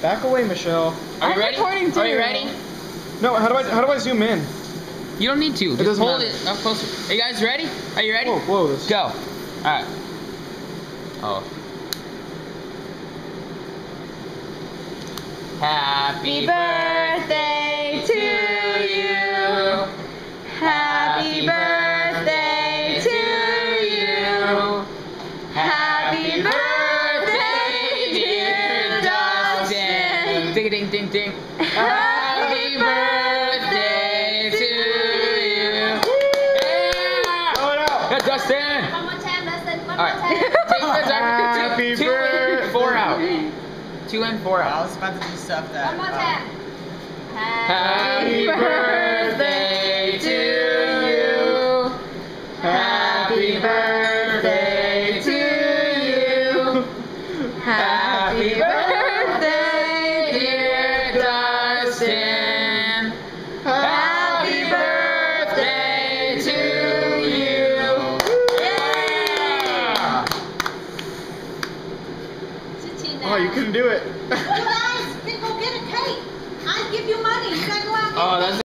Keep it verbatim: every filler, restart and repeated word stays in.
Back away, Michelle. Are you I'm ready? recording too. Are you ready? No, how do I how do I zoom in? You don't need to. Just doesn't hold matter. it up closer. Are you guys ready? Are you ready? Whoa, whoa. This... Go. All right. Oh. Happy birthday to you. Happy birthday to you. Happy birthday, dear Dustin. Ding ding ding ding. Happy birthday to you. Yeah! Blow it out. Yeah, Dustin. One more time, Dustin. One All right. more time. Take the Happy two, two birthday. in, four out. Two in, four I out. was about to do stuff that. One more uh, time. Happy birthday to you. Happy birthday to you. Happy birthday, dear Dustin. Happy birthday to you. Yeah! Oh, you couldn't do it. You guys can go get a cake. I give you money. You gotta go out and get Oh, a that's cake.